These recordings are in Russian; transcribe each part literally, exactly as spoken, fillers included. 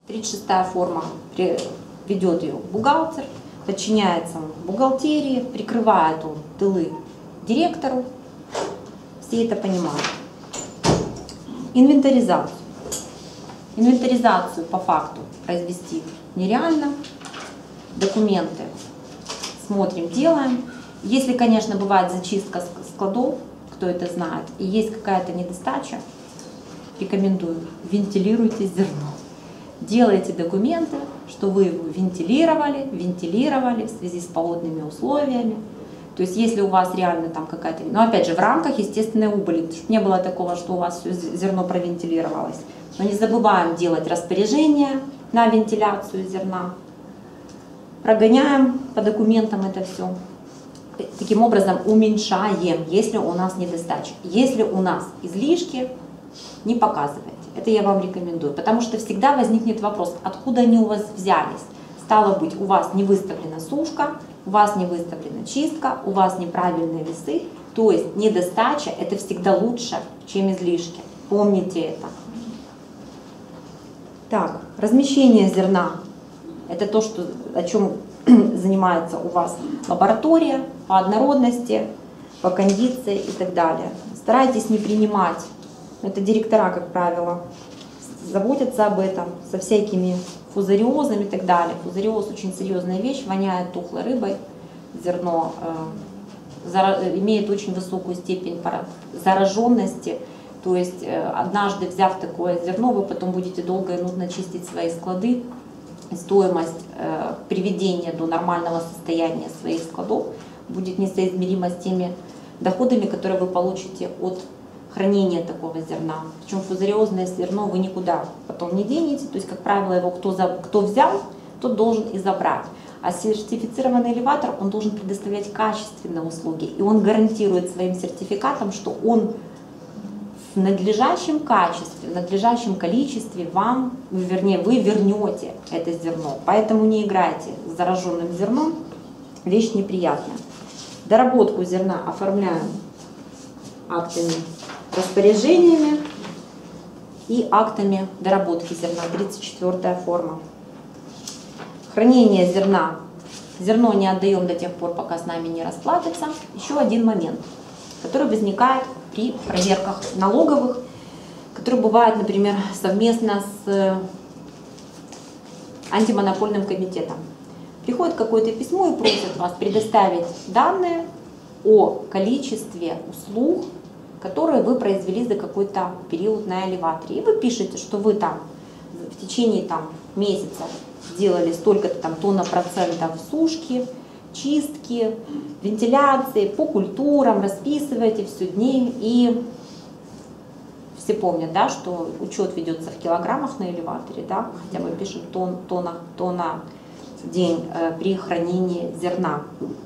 тридцать шестая форма, ведет ее бухгалтер, подчиняется он бухгалтерии, прикрывает он тылы директору, все это понимают. Инвентаризацию. Инвентаризацию по факту произвести нереально. Документы смотрим, делаем. Если, конечно, бывает зачистка складов, кто это знает, и есть какая-то недостача, рекомендую, вентилируйте зерно. Делайте документы, что вы его вентилировали, вентилировали в связи с погодными условиями. То есть, если у вас реально там какая-то, но опять же, в рамках естественной убыли, чтобы не было такого, что у вас все зерно провентилировалось. Но не забываем делать распоряжение на вентиляцию зерна. Прогоняем по документам это все. Таким образом уменьшаем, если у нас недостача. Если у нас излишки, не показывайте. Это я вам рекомендую, потому что всегда возникнет вопрос, откуда они у вас взялись. Стало быть, у вас не выставлена сушка, у вас не выставлена чистка, у вас неправильные весы. То есть недостача – это всегда лучше, чем излишки. Помните это. Так, размещение зерна – это то, что, о чем занимается у вас лаборатория по однородности, по кондиции и так далее. Старайтесь не принимать. Это директора, как правило, заботятся об этом со всякими фузариозами и так далее. Фузариоз очень серьезная вещь, воняет тухлой рыбой. Зерно э, имеет очень высокую степень зараженности. То есть э, однажды взяв такое зерно, вы потом будете долго и нудно чистить свои склады. Стоимость э, приведения до нормального состояния своих складов будет несоизмерима с теми доходами, которые вы получите от хранения такого зерна. Причем фузариозное зерно вы никуда потом не денете, то есть, как правило, его кто, за, кто взял, тот должен и забрать. А сертифицированный элеватор, он должен предоставлять качественные услуги, и он гарантирует своим сертификатом, что он в надлежащем качестве, в надлежащем количестве вам, вернее, вы вернете это зерно. Поэтому не играйте с зараженным зерном, вещь неприятная. Доработку зерна оформляем актами распоряжениями и актами доработки зерна, тридцать четвёртая форма. Хранение зерна. Зерно не отдаем до тех пор, пока с нами не расплатится. Еще один момент, который возникает при проверках налоговых, которые бывают, например, совместно с антимонопольным комитетом. Приходит какое-то письмо и просят вас предоставить данные о количестве услуг, которые вы произвели за какой-то период на элеваторе. И вы пишете, что вы там в течение там, месяца сделали столько-то там тонна процентов сушки, чистки, вентиляции, по культурам, расписываете все дни. И все помнят, да, что учет ведется в килограммах на элеваторе, да, хотя мы пишем тон, тонна, тонна в день э, при хранении зерна.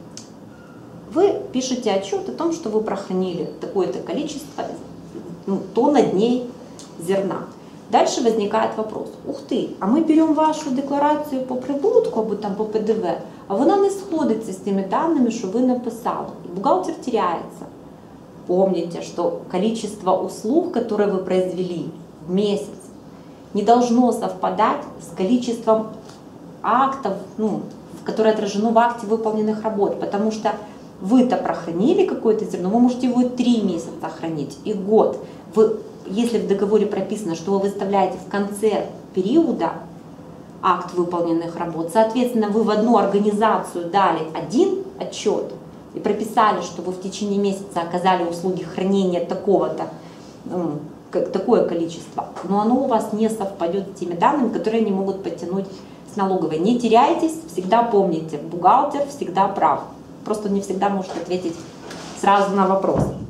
Вы пишете отчет о том, что вы прохранили такое-то количество, ну, тонна дней зерна. Дальше возникает вопрос: ух ты, а мы берем вашу декларацию по прибутку, або там по П Д В, а вона не сходиться з тими даними, що ви написали. И бухгалтер теряется. Помните, что количество услуг, которые вы произвели в месяц, не должно совпадать с количеством актов, ну, которое отражено в акте выполненных работ, потому что вы-то прохранили какое-то зерно, вы можете его три месяца хранить, и год. Вы, если в договоре прописано, что вы выставляете в конце периода акт выполненных работ, соответственно, вы в одну организацию дали один отчет и прописали, что вы в течение месяца оказали услуги хранения такого-то, ну, такое количество, но оно у вас не совпадет с теми данными, которые они могут подтянуть с налоговой. Не теряйтесь, всегда помните, бухгалтер всегда прав. Просто не всегда может ответить сразу на вопрос.